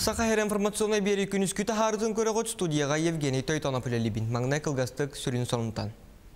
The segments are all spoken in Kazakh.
Сақахер информационной бері күнүскүті харытын көріғыт студияға Евгений Тойтонопылелибин. Маңнай кылгастық сүрін сонымтан.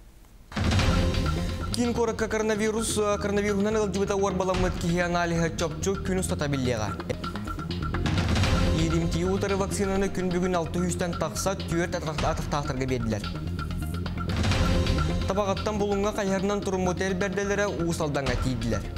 Кин коракка коронавирусынан ылжыбыта орбаламыт кихианалиға чопчу күн ұстатабиллеға. Едімтей ұтары вакцинаны күн бүгін 600-тен тақса түйерт атықтақтырға берділер. Табағаттан болуңға қайырынан тұрым отел берделері уысалданға тейділер.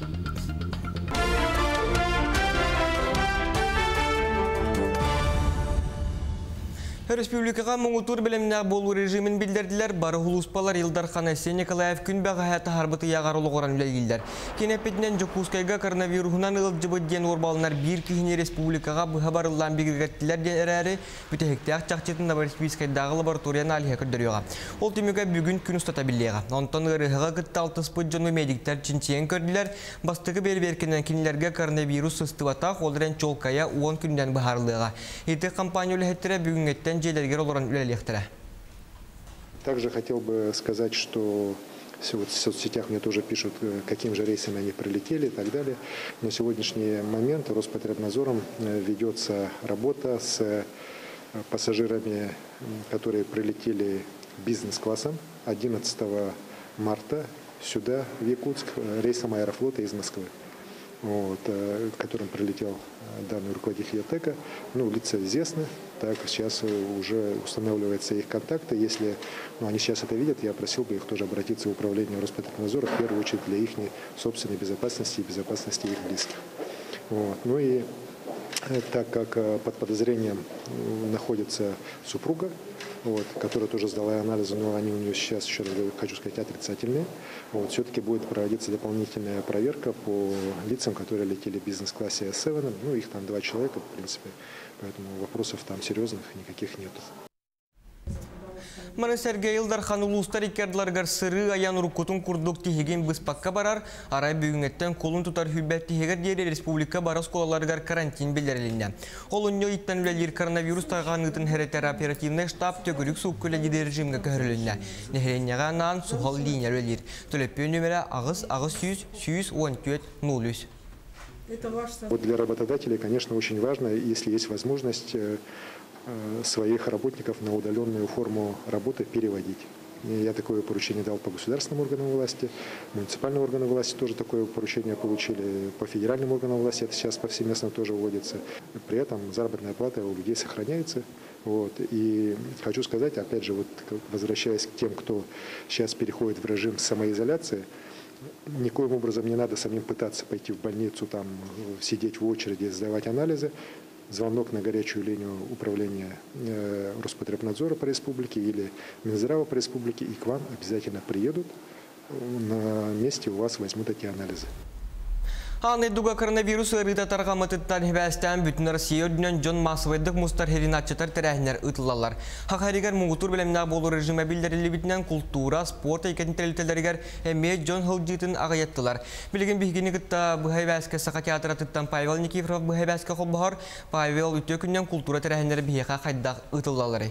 Республикаға мұңытур білімнәк болу режимін білдерділер. Бары хулуспалар Илдархан Әсен Николаев күн бәға хәті харбыты яғарылы қоран үләйгілдер. Кенепетінен Жокускайға коронавирусынан ылжыбы ден орбалынар бір кейіне республикаға бұға барылан бігіргеттілер ден әрі бүтәхекті ақ чақчетін Новороссийскайдағы лабораторияны алиға көрдіріға. Ол түміға бүгін күн ұстатабиллеға. Онтан ұрығыға күтті алтыспыт жоны медиктер чинчиен көрділер. Бастығы берберкенен кенелерге коронавирус сыстыватақ олырен чолкая 10 күнден бұхарлыға. Еті компания үліхеттері бүгінгеттен Также хотел бы сказать, что в соцсетях мне тоже пишут, каким же рейсом они прилетели и так далее. На сегодняшний момент Роспотребнадзором ведется работа с пассажирами, которые прилетели бизнес-классом 11 марта сюда, в Якутск, рейсом Аэрофлота из Москвы. Которым прилетел данный руководитель ЯТЭКа. Лица известны, так сейчас уже устанавливаются их контакты. Если они сейчас это видят, я просил бы их тоже обратиться в управление Роспотребнадзора, в первую очередь для их собственной безопасности и безопасности их близких. И так как под подозрением находится супруга, которая тоже сдала анализы, но они у нее сейчас, еще раз хочу сказать, отрицательные. Все-таки будет проводиться дополнительная проверка по лицам, которые летели в бизнес-классе S7. Их там 2 человека, в принципе, поэтому вопросов там серьезных никаких нету. Маны Сергей Илдархан улустар икердларгар сыры аян рукутун курдук тихеген быспакка барар, арай бүгүнгеттен колун тутар хүббәт тихегер дери республика барас колаларгар карантин белдерилинне. Олуньо иттен үлелер коронавирус тағанытын херетер оперативный штаб төгілік суқкөлі деді режимге көрілінне. Нехеренеға нан сухал линия үлелер. Төлеппе нөмірі ағыз 100-114-0. Для работодателей, конечно, очень важно, если есть возможность своих работников на удаленную форму работы переводить. Я такое поручение дал по государственным органам власти, муниципальные органы власти тоже такое поручение получили, по федеральным органам власти это сейчас повсеместно тоже вводится. При этом заработная плата у людей сохраняется. И хочу сказать, опять же, возвращаясь к тем, кто сейчас переходит в режим самоизоляции, никоим образом не надо самим пытаться пойти в больницу, там, сидеть в очереди, сдавать анализы. Звонок на горячую линию управления Роспотребнадзора по республике или Минздрава по республике, и к вам обязательно приедут, на месте у вас возьмут эти анализы. Аны дуга коронавирус ырыта таргамытыттан хебәстән бүтін Россия дүнен жон массовайдық мұстар херинатчатар тәрәхінер ұтылалар. Хақаригер мұғытур білімна болу режиме білдерілі бітінен культура, спорт айкетін тәрелтелерігер әме жон хылжитын ағаяттылар. Білген бігені күтті бұхай бәске сақа театратыттан Павел Никифоров бұхай бәске қол бұхар, Павел үтті күннен культура тәрәхінер бігеға қайдақ ұтылалары.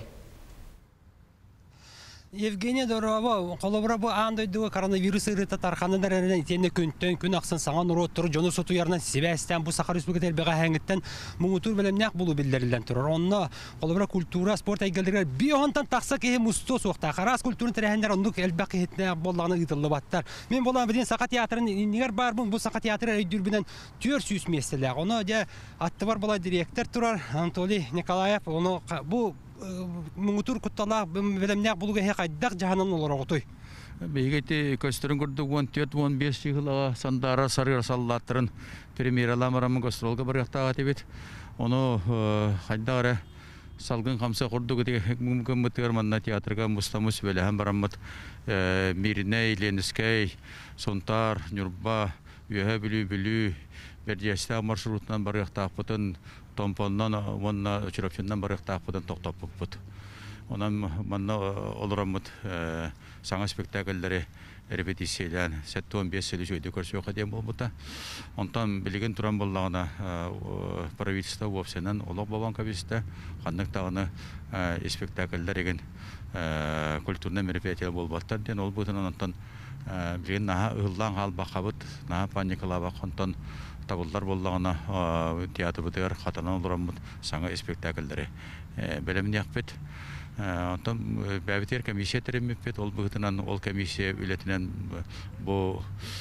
Евгения Дорова, колобрабы андойдуга коронавирус ырыта тарханындарынан итенне күнтөн күн аксын саңан уроттуру жону соту ярынан Себастьян бу Сахар Республика телбега хәңиттен муңутур белемнәк булу билдерилен турар. Онна колобра культура, спорт әйгелдергә бионтан такса ке мусто сокта. Харас культурын тәрәһендәр ондук элбәк хитне боллаганы итылып баттар. Мен болан биден Сака театрын нигәр бар бу Сака театры өйдүрбенен 400 местеләр. Оны дә аттыбар була директор турар Анатолий Николаев. Оны бу Муңутур куттала белемнәк булуга хәкайдак җаһаннан олар отой. Бейгәте көстөрүн күрдүк 14-15 елга сандара сарыр саллаттырын премьераламарам гастролга барыктага тибет. Оны хайдары салгын хамса курдук диге мөмкин мөтөрманна театрга мустамус беле һәм бараммат Мирне Ленскай, Сонтар, Нюрба, Юһә билү бердияста маршрутынан барыктак бутын Томпоннан, онна Чиропчиннан барыктак бутын токтоп бут. Онан манна олораммыт саңа спектакльләре репетицияләр 7-15 сәле җөйдә күрсәтү кадәм булмыта. Онтан билеген туран буллагына правительство вовсеннән олог бабан кабиста ханнык тагына спектакльләр деген культурный мероприятие булбаттар ден ол бутын онтан билген наһа ыллан хал бакабыт наһа паникалаба контон табылдар боллағына театр бұдығар қатанан олырамыд саңа спектакльдері бәлемінеқпет. Онтан бәбітер комиссия тәріміппет, ол бұғытынан ол комиссия үлетінен бұл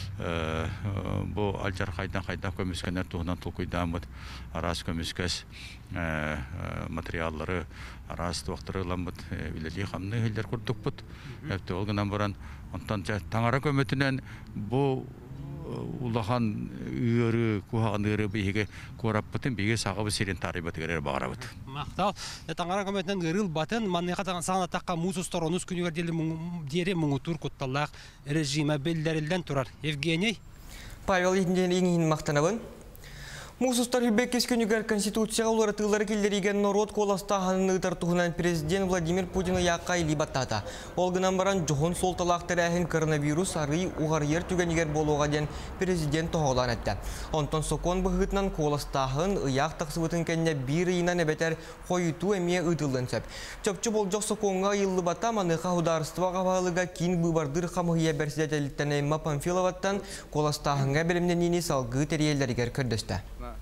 алжар қайдан көміскенер туғынан тұлқыйдамыд, арас көміскес материаллары, арас туақтыры ламыд, үлелі қамны үлдер күрдік бұд. Әпті олғынан баран, онтан таңара көмітінен бұл улахан үйөрі, кухаған үйөрі бейге көраппытын бейге сағыбы серен тарибаты көрер бағарабыд. Мақтал, таңара көметтен ғырыл батын, маннеға сағына таққа музустар оныз күнігер дере мұңытур құтталақ режима белдерілден тұрар. Евгений? Павел Егин мақтанабын. Мусустар хүбеккес күнігер конституцияға олары тылары келдереген народ коластағанын ұтартуғынан президент Владимир Путин яққа илибаттата. Олғынан баран жоғын солталақтар әхін коронавирус арый уғар ер түгенігер болуға ден президент тоғылан әтті. Онтон сокон бұғытынан коластағын ұяқ тақсыбытын кәнне бір үйінен әбетер қойыту әме ұтылын сөп. Чөпчі бол жоқ соконға илибатта маныға ударыстыға бағалыға кейін бұбардыр қамығыя бәрсідетеліттен әйма Памфиловаттан коластағынға білімнен ені салғы терелерігер көрдісті.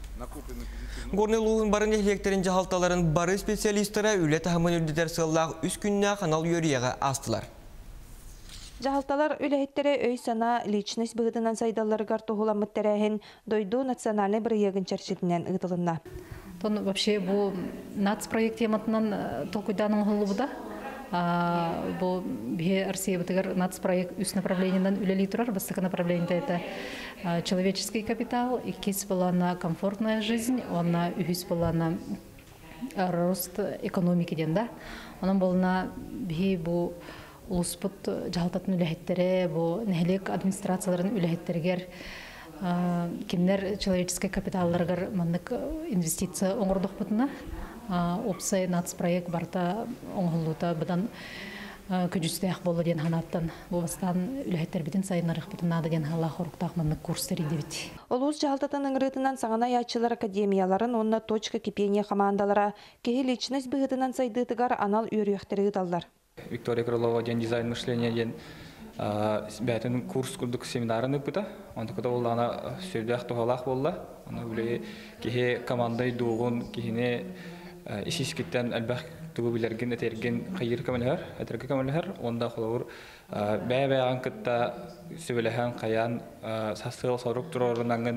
Горнелуғын барын электрин жағалталарын бары специалистері үлі тағымын үлдетер сыллақ үс күнне қанал үйерияға астылар. Жағалталар үләйттері өй сана личность бұғытынан сайдаларығар тұғыламыттәрәхін дойду национальный бір егін чәршетінен ұғытылына. Вообще, бұл нацпроект тематынан толкуйданың ғылы бұда. Бұл бе Россия бұтығар нацпроект үс направлениянан үләлей тұрар. Бастықы направлениянда это человеческий капитал, и кес была на комфортная жизнь, она үхіс была на рост экономики ден, Оның болына бе бұл ұлыспыт жағалтатын үләйттері, бұл нәхелек администрацияларын үләйттергер, кемнер человеческий капиталларғар маннык инвестиция оңырдық бұтына, опсай нацпроект барта оңғылуыта бұдан күжістәқ болы ден ханаттан. Бұл бастан үләйттер бітін сайынарық бұтын нады ден хала қорықтақ маннык курстары дебіт. Олуыз жағалтатының рытынан саңана ячылар академияларын, онна точка кипения командалара, кеге личность бұғытынан сайдытыгар анал үйріяқтері ұдалдар. Виктория Крылова ден дизайн мышления ден бәтін курс күрдік семинарын үпіті. Онда күті ол ана сөйдәқ тұғалақ болды. Оны үлі кеге командай дуғын, кегіне ишискеттен әлбәқ түгі білерген әтерген қайыр көмілер, әтерге көмілер. Онда қолауыр бәй-бәйған күтті сөйләген қаян састығыл сорық тұрорынаңын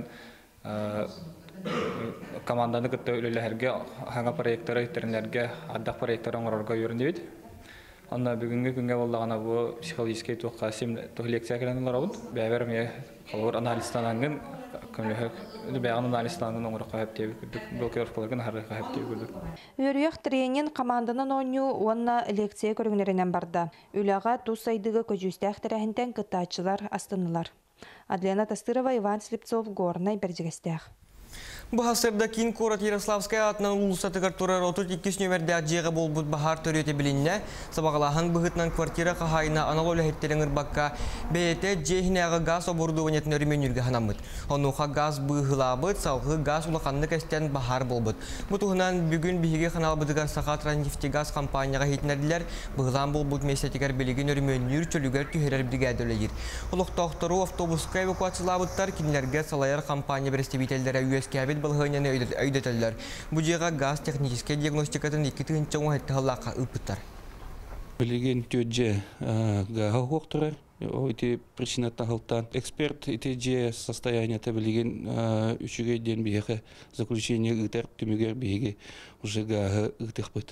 команданы күтті өлілерге хаңа проекттары үттерінлерге ардақ проекттары оңырарға үйірінде бейді. Онда бүгінгі күнге болдағана бұл психологический туққа сем туғы лекция кәрінің ларауын. Бәйбер ме қалауыр анализстанаңын, бәйған анализстанаңын оңырыққа әптейі күрдік. Бұл көріпқаларғын арыққа әптейі күрдік. Өріяқ тренин команданын ойну онна лекция көрігінерінен барды. Үліға тұз сайдығы көжістәқ тәрәхінден күттачылар астынылар. Адлена Тастырова, Иван Слепцов, Горнай, Бердігістәқ. Бұхасырда кейін Корот Ярославская атынан ұлысатығар тұрар отыр теккес нөмерде аджиға бол бұд бағар төрете білінне. Сабағалахан бұғытынан квартира қағайына анал өліхеттерін ұрбаққа бәйеті жейхінеға газ оборудованетін өріменерге ханамыд. Онуға газ бұғылабыд, салғы газ ұлақанны кәстен бағар болбыд. Бұтығынан бүгін бейге қанал бұдығар сақатыран нефтегаз компанияға хетінерділер, бұғылан бол бұд месетігер білеген өріменер чөлігер түйерер бригады өлегер. Ұлықтақтыру автобусқа эвакуациялабыдтар кинлерге салайар компания берестебителдері USK балғанияны өйдетелер. Бұжеға газ технический диагностикатын 2-тігінші оңғайттығылаққа үпіттар. Білеген түйдже ғаға қоқтырар. Эти причина тағылтан. Эксперт эти же состояние білеген үшіге ден бейге заключение ұйтар түмегер бейге уже ғаға ұйтық бұд.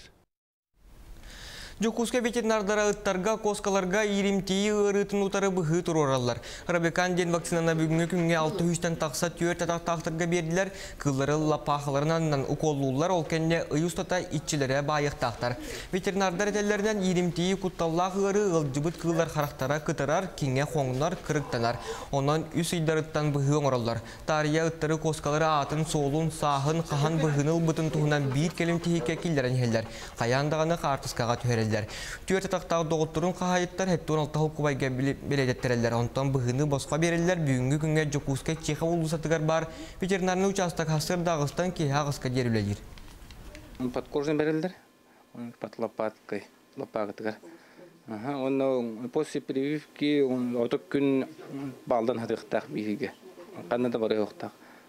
Жокуска ветеринардара ыттарга, коскаларга иримтейі ырытын утары бұғы тұр оралар. Рабекан ден вакцинана бүгінгі күнге 600-тен тақса түйер тақтырға берділер, кыллары лапақыларынан уколлулар ол кәнне ұйыстата итчілері байықтақтар. Ветеринардар етелерден иримтейі құтталлақ ыры ылжыбыт кыллар қарақтара кытырар, кеңе қоңынар кырықтанар. Онан үс үйдарыттан бұғы оңыралар. Тария ыттары коскалары атын, солун, сағын, қахан бұғыныл бұтын тұғынан бейт келімтейіке келдерін елдер. Қаяндағаны қартысқаға түйер Түйерті тақтағы доғыттырын қағайыттар әттуын алтағы құбайға беледеттерелер. Онтан бұғыны босқа берелер. Бүгінгі күнге Жокуска Чеха ұлысатығар бар. Ветеринарны участок хасыр дағыстан кей ағысқа дерілер. Подкожны берелер. Под лопаткой. Лопатығар. Оны после прививки отық күн балдан хатықтақ бейге. Қаннада бары оқтақ.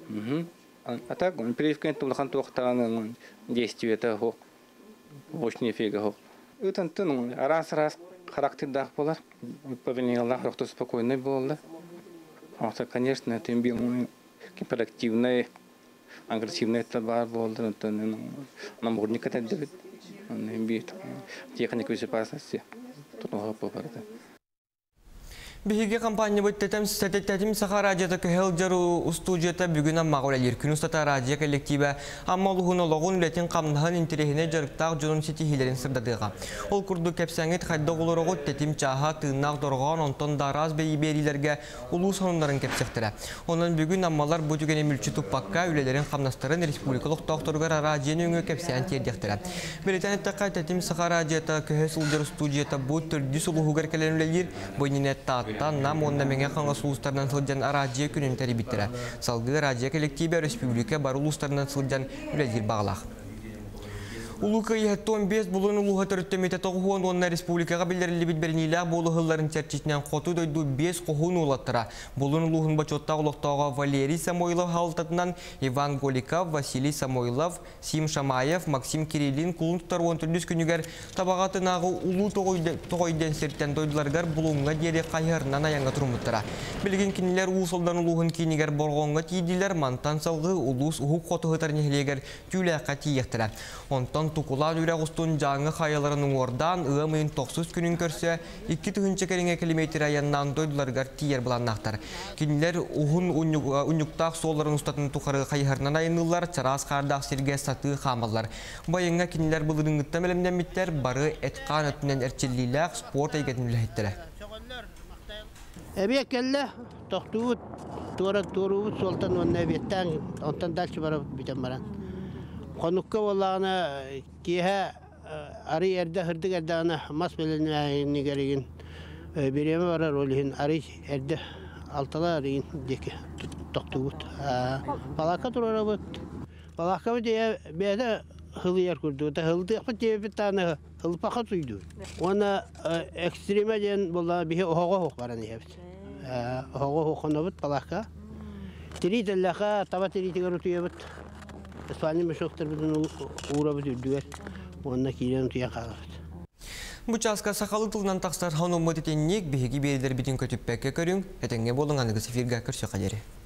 А так, прививка это улахан туахтаан действие это очень эффективно. Это раз характер дах болар. Повинен Аллах, кто спокойный был. А то, конечно, это имбил гиперактивный, агрессивный товар был. Это намордник это делает. Он имбит технику безопасности. Тут много попадает. Биһиги компания бүттетем сәтеттәтим саха радиода көһел жару студияда бүгүн мағулалер күн устата радио коллектива аммалуһун ологун үлетин камнаһын интерехине жарыктаах жонун сетихилерин сырдадыга. Ол курду кепсәңет хайда олорого тетим чаха тыыннаах доргон онтон дараз бейберилерге улуу сонунларын кепсектире. Онун бүгүн аммалар бу түгене мүлчү туппакка үлелерин камнастарын республикалык докторугар радионы өңө кепсән тердектире. Британияда кайтетим саха радиода көһө сылдыр студияда бу түрдү сулуһугар келенлелер бойнинетта нам он на меня ханга сулустарнан сылжан радио күнін тәрибиттірі. Салғы радио коллективі республика бар улустарнан сылжан үләдер бағлақ. Улука ехеттон бес бұлын улуға түрттеметі тоғуын онына республикаға білдерілі бітберінейлі болу ғылларын чәрчетінен қоту дойду бес қоғын улаттыра. Бұлын улуғын бачотта ұлықтауға Валерий Самойлов халтатынан Иван Голиков, Василий Самойлов, Сим Шамаев, Максим Кириллин құлын тұтар 14 күнігер табағатынағы улу тоғойден серттен дойдыларғар бұлыңға дере қайырынан аяңға тұрмыттыра. Білген кенелер ұлысылдан улуғын кейінігер борғонға тейділер мантан салғы улус ұғық қоты ғытар нехілегер түйіләққа тейектірі. Онтан Тукулан үрәғыстун жаңы қайаларының ордан ұғымын 90 күнін көрсе 2 түгінші кәріңе километр аяннан дойдыларғар тиер бұланнақтар. Кенелер ұғын ұнюктақ соларын ұстатын тұқары қайырынан айынылар, чарас қардақ серге саты қамалар. Байыңа кенелер бұлырың ұттам әлімден біттер, бары әтқан өтінен әрчелілік спорт әйгетін үләйттірі. Әбек әлі тоқтуыт, туруыт солтан онна беттен, онтан дальше барып бітен баран. Қонукка болағына кейі ары әрді хырдық әрдіғана мас біліне әйінні кереген береме барар олығын ары әрді алтала арыйын деке тоқты бұд. Балақа тұрара бұд. Балақа бұд бәді хылы ер күрді. Хылды ақпыт дебет таны хылы пақа тұйды. Оны экстреме ден болағына бейі оғаға оқ баран ебет. Оғаға оқына бұд балақа. Тірит әліға таба тіритігер ұты ебет. Испания мешоктар биден уурабыт үрдүгер, онна кийлен туян калабыт. Бу часка сакалы тылынан такстар хануммы тетеннек биһиги берилер битин көтүппекке көрүң, этеңге болуңаныңыз эфирге көрсө кадери.